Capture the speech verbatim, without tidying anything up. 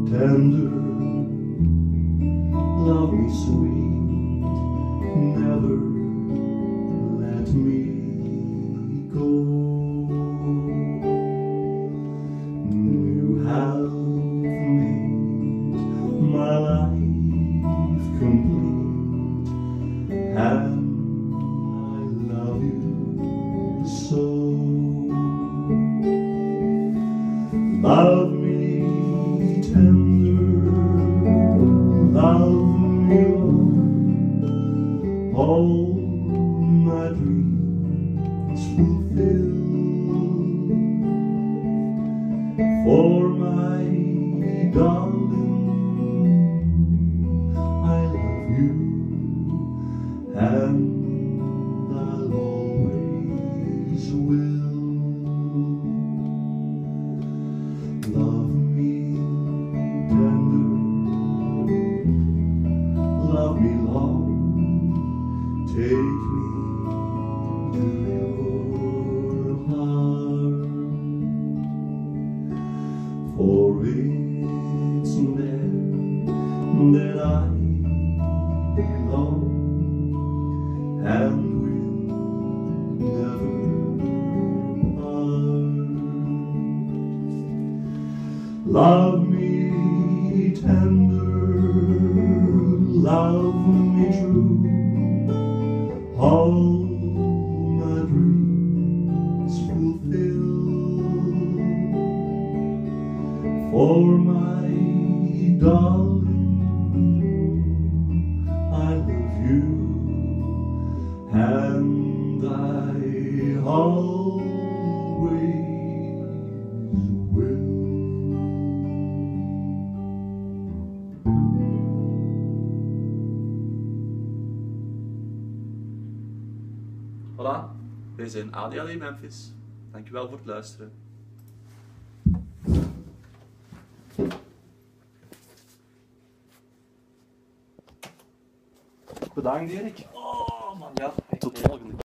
tender, love me sweet, never let me go. You have made my life complete, and I love you so. Love me tender, love me long, all my dreams fulfill. For my darling, I love you, and I'll always will. Love me tender, love me long, take me to your heart, for it's there that I belong, and will never part. Love me tender, love me true, all my dreams fulfill. For my darling, I love you, and I always will. Voilà, wij zijn A D L E Memphis. Dankjewel voor het luisteren. Bedankt Erik. Oh man, ja. Tot volgende.